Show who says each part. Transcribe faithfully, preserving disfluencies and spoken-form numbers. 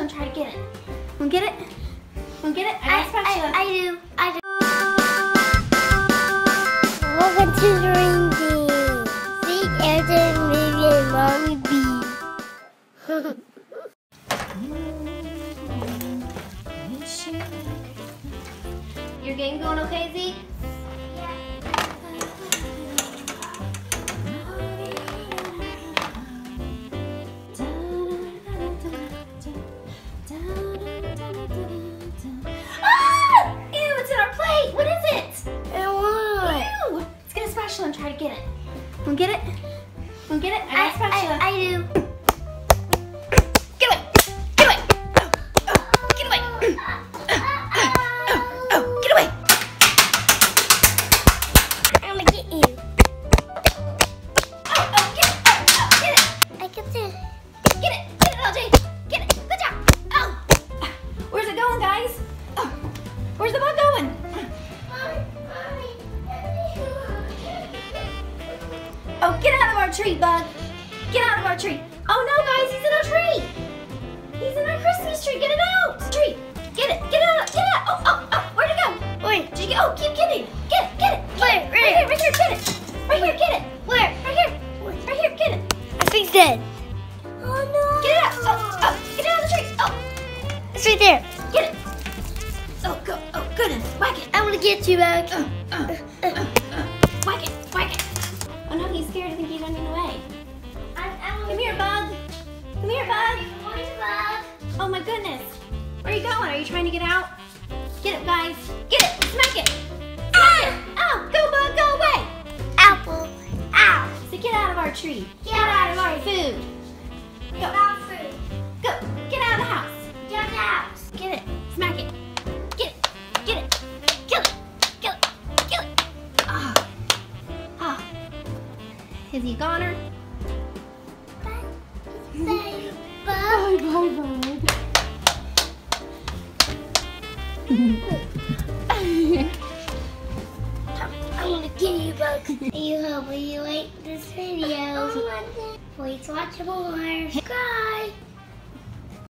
Speaker 1: and try to get it. Wanna get it? Wanna get it? I got a spatula.
Speaker 2: I, I do. I do. Welcome to the ring game. See, Elton, Baby, and Mommy B.
Speaker 1: Your game going okay, Zeke? And try to get it. Wanna get it? Wanna get it? I got a spatula.
Speaker 2: I, I, I do.
Speaker 1: Get away! Get away! Oh, oh, get away! Oh, oh, oh, get away!
Speaker 2: I'm gonna get you.
Speaker 1: Oh, oh, get it! Oh, oh, get it!
Speaker 2: I can see it.
Speaker 1: Get it! Get it, L J! Get it! Good job! Oh! Where's it going, guys? Oh, where's the bug going? Oh, get out of our tree, bug. Get out of our tree. Oh no, guys, he's in our tree. He's in our Christmas tree. Get it out. Tree. Get it. Get it out. Get it out. Oh, oh, oh. Where'd it go?
Speaker 2: Wait.
Speaker 1: Did you get? Oh, keep getting. Get it. Get it. Get
Speaker 2: Wait,
Speaker 1: it.
Speaker 2: right,
Speaker 1: Right here. Right here. Get it. Right here. Get it.
Speaker 2: Where?
Speaker 1: Right here. Right here. Get it.
Speaker 2: I think it's dead. Oh no.
Speaker 1: Get it out. Oh, oh. Get it out of the tree. Oh.
Speaker 2: It's right there.
Speaker 1: Get it. Oh, go. Oh, goodness. Whack it.
Speaker 2: I'm gonna get you back.
Speaker 1: Uh, uh, uh, uh. Whack it. Whack it. Oh no, he's scared. I think he's running away.
Speaker 2: I'm, I'm
Speaker 1: Come here, bug. Come here, bug.
Speaker 2: bug.
Speaker 1: Oh my goodness. Where are you going? Are you trying to get out? Get it, guys. Get it. Smack it. Smack
Speaker 2: Ah.
Speaker 1: it. Oh, go, bug. Go away.
Speaker 2: Apple.
Speaker 1: Ow. So get out of our tree. Get out of our food. Go.
Speaker 2: Not fruit.
Speaker 1: Go. Get out of the house.
Speaker 2: Get out.
Speaker 1: Get it. Smack it. Get it. Get it. Kill it. Kill it. Kill it. Oh. Oh. Is he a goner?
Speaker 2: Say bug.
Speaker 1: Bye, bye, bye.
Speaker 2: I'm gonna get you, bug. You hope you like this video. Please watch more. Bye.